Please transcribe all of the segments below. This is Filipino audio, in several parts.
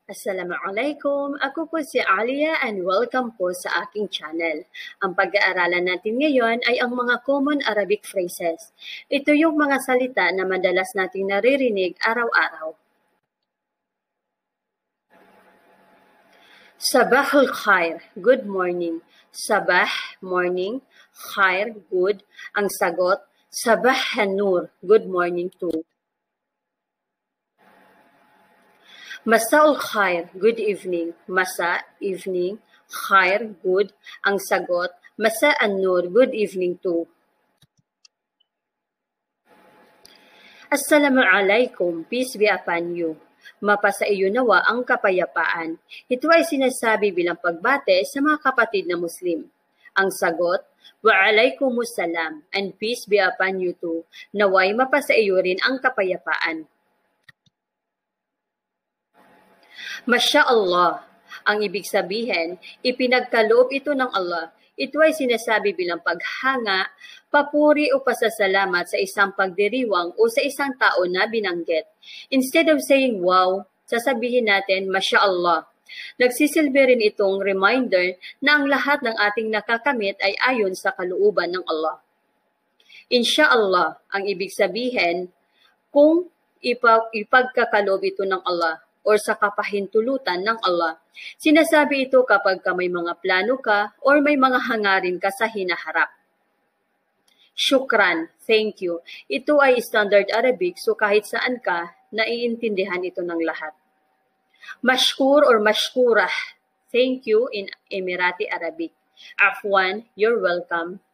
Assalamualaikum, ako po si Alia and welcome po sa aking channel. Ang pag-aaralan natin ngayon ay ang mga common Arabic phrases. Ito yung mga salita na madalas nating naririnig araw-araw. Sabahul khair, good morning. Sabah, morning. Khair, good. Ang sagot, sabah an-nur, good morning too. Masaul khair, good evening. Masa, evening. Khair, good. Ang sagot, masa an-nur, good evening too. Assalamualaikum, peace be upon you. Mapasa iyo nawa ang kapayapaan. Ito ay sinasabi bilang pagbate sa mga kapatid na Muslim. Ang sagot, Wa'alaikumussalam, and peace be upon you too. Naway mapasa iyo rin ang kapayapaan. Masya Allah, ang ibig sabihin, ipinagkaloob ito ng Allah. Ito ay sinasabi bilang paghanga, papuri o pasasalamat sa isang pagdiriwang o sa isang tao na binanggit. Instead of saying wow, sasabihin natin Masya Allah. Nagsisilbi rin itong reminder na ang lahat ng ating nakakamit ay ayon sa kalooban ng Allah. Insyaallah, ang ibig sabihin, kung ipagkakaloob ito ng Allah, or sa kapahintulutan ng Allah. Sinasabi ito kapag may mga plano ka or may mga hangarin ka sa hinaharap. Shukran, thank you. Ito ay standard Arabic, so kahit saan ka, naiintindihan ito ng lahat. Mashkur or mashkurah, thank you in Emirati Arabic. Afwan, you're welcome.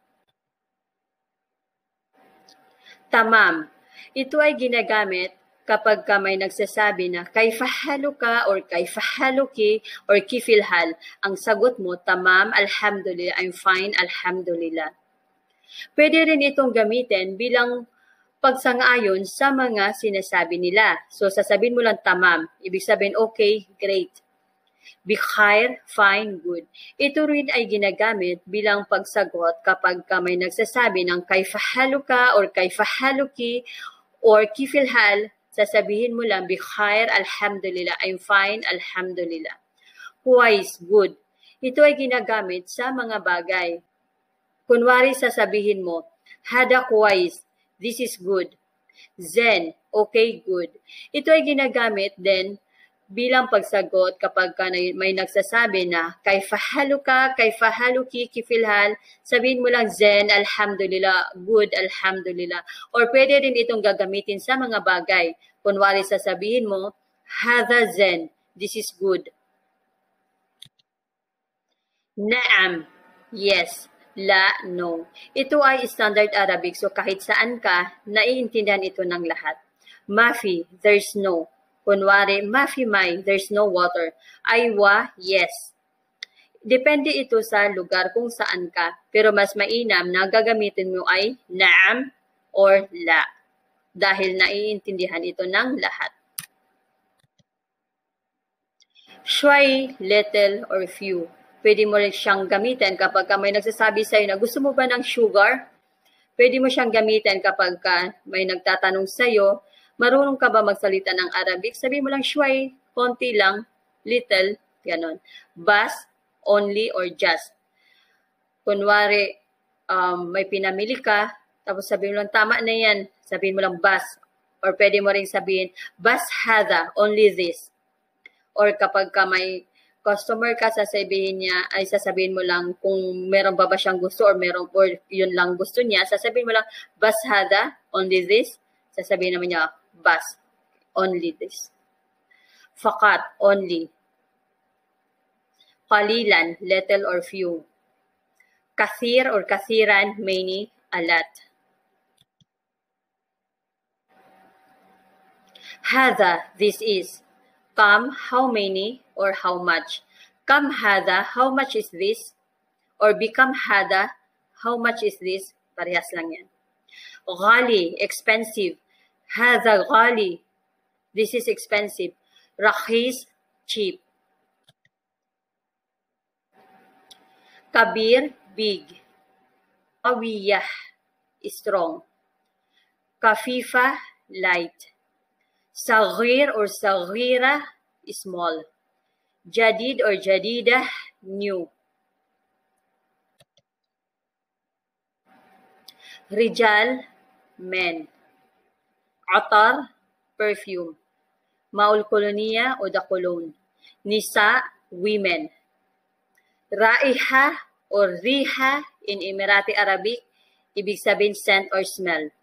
Tamam, ito ay ginagamit kapag may nagsasabi na kayfahaluka or kayfahaluki or kifilhal, ang sagot mo, tamam, alhamdulillah, I'm fine, alhamdulillah. Pwede rin itong gamitin bilang pagsang-ayon sa mga sinasabi nila. So, sasabihin mo lang tamam, ibig sabihin, okay, great. Bikhair, fine, good. Ito rin ay ginagamit bilang pagsagot kapag may nagsasabi ng kayfahaluka or kayfahaluki or kifilhal, sasabihin mo lang, bikhair, alhamdulillah, I'm fine, alhamdulillah. Kuwais, good. Ito ay ginagamit sa mga bagay. Kunwari sasabihin mo, hada kuwais, this is good. Zen, okay, good. Ito ay ginagamit din bilang pagsagot kapag may nagsasabi na kayfahaluka, kayfahaluki, kifilhal, sabihin mo lang zen, alhamdulillah, good, alhamdulillah. Or pwede rin itong gagamitin sa mga bagay. Kunwari sasabihin mo, hadha zen, this is good. Naam, yes. La, no. Ito ay standard Arabic, so kahit saan ka, naiintindihan ito ng lahat. Mafi, there's no. Kunwari, mafi may, there's no water. Aywa, yes. Depende ito sa lugar kung saan ka. Pero mas mainam na gagamitin mo ay naam or la. Dahil naiintindihan ito ng lahat. Shway, little, or few. Pwede mo rin siyang gamitin kapag may nagsasabi sa'yo na gusto mo ba ng sugar? Pwede mo siyang gamitin kapag may nagtatanong sa'yo, marunong ka ba magsalita ng Arabic? Sabi mo lang, shway, konti lang, little, ganon. Bas, only, or just. Kunwari, may pinamili ka, tapos sabi mo lang, tama na yan. Sabihin mo lang, bas. Or pwede mo rin sabihin, bas hada, only this. Or kapag may customer ka, sasabihin mo lang kung meron ba siyang gusto or yun lang gusto niya, sasabihin mo lang, bas hada, only this. Sasabihin naman niya, bas, only this. Fakat, only. Qalilan, little or few. Kathir or kathiran, many, a lot. Hada, this is. Kam, how many or how much. Kam hada, how much is this? Or become hada, how much is this? Parehas lang yan. Ghali, expensive. Hada ghali, this is expensive. Rakhis, cheap. Kabir, big. Qawiyah, strong. Kafifa, light. Saghir or saghira, small. Jadid or jadidah, new. Rijal, men. Atar, perfume. Maul kolonia o the cologne. Nisa, women. Raiha or riha in Emirati Arabic, ibig sabihin scent or smell.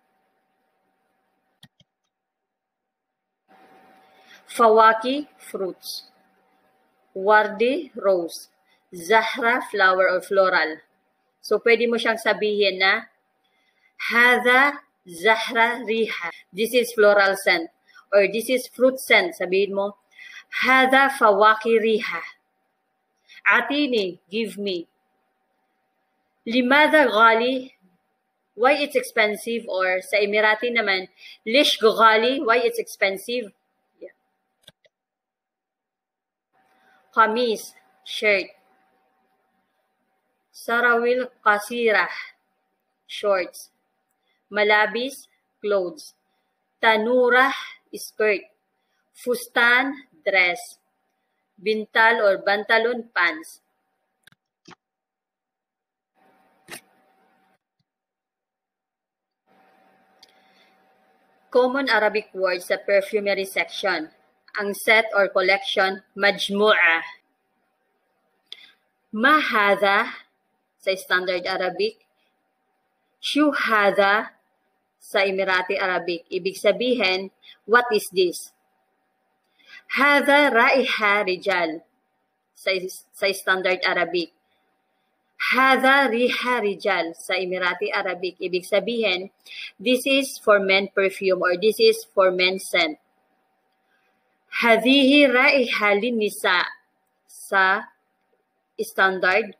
Fawaki, fruits. Wardi, rose. Zahra, flower or floral. So, pwede mo siyang sabihin na Hadha Zahra riha. This is floral scent. Or this is fruit scent. Sabihin mo, Hadha fawaki riha. Atini, give me. Limada ghali, why it's expensive? Or sa Emirati naman, lish ghali, why it's expensive? Yeah. Kamis, shirt. Sarawil kasirah, shorts. Malabis, clothes. Tanurah, skirt. Fustan, dress. Bintal or bantalon, pants. Common Arabic words sa perfumery section. Ang set or collection, majmu'ah. Ma hadha sa Standard Arabic. Shu hadha sa Emirati Arabic. Ibig sabihin, what is this? Hadha raiha rijal sa Standard Arabic. Hadha riha rijal sa Emirati Arabic. Ibig sabihin, this is for men perfume or this is for men scent. Hadhihi raiha linnisa sa Standard.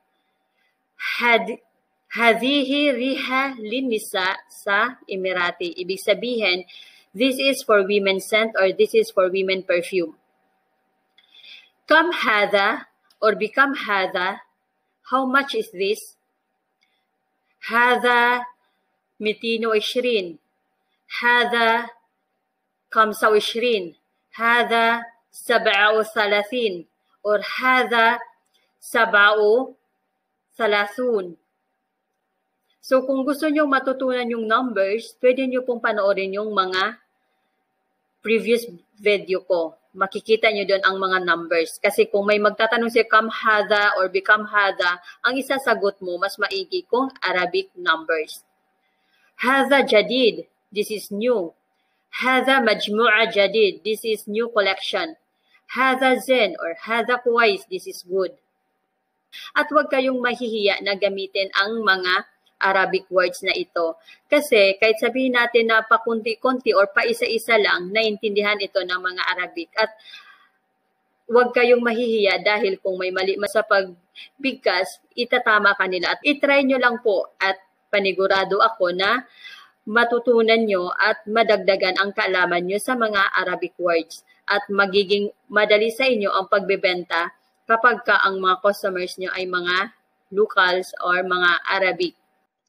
Hadhihi riha linnisa sa Emirati. Ibig sabihin, this is for women scent or this is for women perfume. Kam hadha or become hadha. How much is this? Hadha 220. Hadha 25. Hadha 37. Or hadha 37. So kung gusto nyo matutunan yung numbers, pwede nyo pong panoorin yung mga previous video ko. Makikita nyo doon ang mga numbers. Kasi kung may magtatanong siya kam hadha or become hadha, ang isasagot mo mas maigi kung Arabic numbers. Hadha jadid, this is new. Hadha majmu'a jadid, this is new collection. Hadha zen or hadha kuwais, this is good. At huwag kayong mahihiya na gamitin ang mga Arabic words na ito. Kasi kahit sabihin natin na pakunti-kunti or paisa-isa lang, naintindihan ito ng mga Arabic. At huwag kayong mahihiya dahil kung may mali sa pagbigkas, itatama kanila. At itry nyo lang po at panigurado ako na matutunan nyo at madagdagan ang kaalaman nyo sa mga Arabic words. At magiging madali sa inyo ang pagbebenta kapag ka ang mga customers nyo ay mga locals or mga Arabic.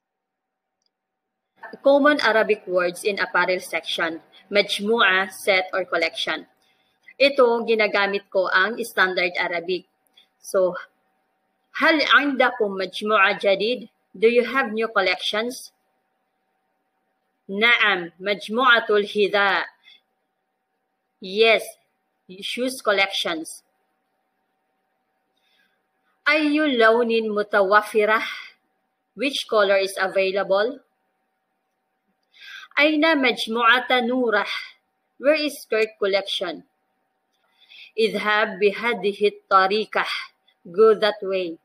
Common Arabic words in apparel section, majmu'a, set or collection. Ito, ginagamit ko ang Standard Arabic. So, hal indakum majmu'a jadid? Do you have new collections? Naam, majmu'atul hidha. Yes, shoes collections. Ayyu lawnin mutawafirah? Which color is available? Aina majmu'ata nurah? Where is skirt collection? Idhab bihadihi tarikah. Go that way.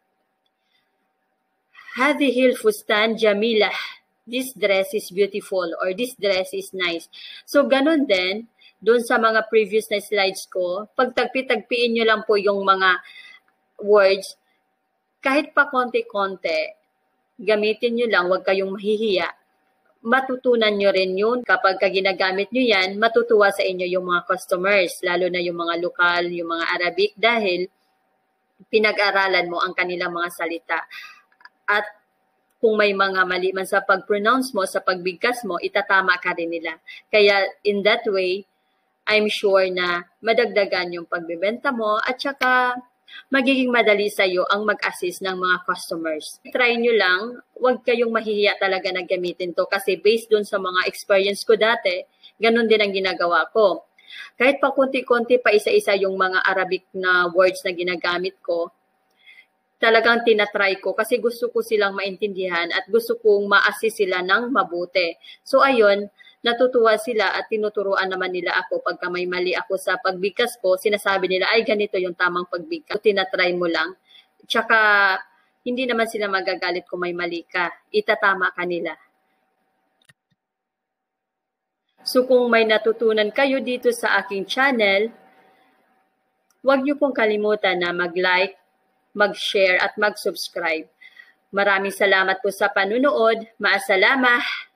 Hadihil fustan jamilah. This dress is beautiful or this dress is nice. So, ganun din, doon sa mga previous na slides ko, pag tagpi-tagpiin nyo lang po yung mga words, kahit pa konti-konti, gamitin nyo lang, huwag kayong mahihiya. Matutunan nyo rin yun. Kapag ginagamit nyo yan, matutuwa sa inyo yung mga customers, lalo na yung mga lokal, yung mga Arabic, dahil pinag-aralan mo ang kanilang mga salita. At kung may mga mali man sa pag-pronounce mo, sa pagbigkas mo, itatama ka rin nila. Kaya in that way, I'm sure na madagdagan yung pagbebenta mo at saka magiging madali sa iyo ang mag-assist ng mga customers. Try nyo lang, huwag kayong mahihiya talaga na gamitin to kasi based dun sa mga experience ko dati, ganun din ang ginagawa ko. Kahit pa konti-konti pa isa-isa yung mga Arabic na words na ginagamit ko, talagang tinatry ko kasi gusto ko silang maintindihan at gusto kong ma-assist sila ng mabuti. So ayun, natutuwa sila at tinuturuan naman nila ako pagka may mali ako sa pagbigkas ko, sinasabi nila, ay ganito yung tamang pagbigkas. Tinatry mo lang. Tsaka, hindi naman sila magagalit kung may mali ka. Itatama ka nila. So kung may natutunan kayo dito sa aking channel, huwag niyo pong kalimutan na mag-like, mag-share at mag-subscribe. Maraming salamat po sa panunood. Maasalamah!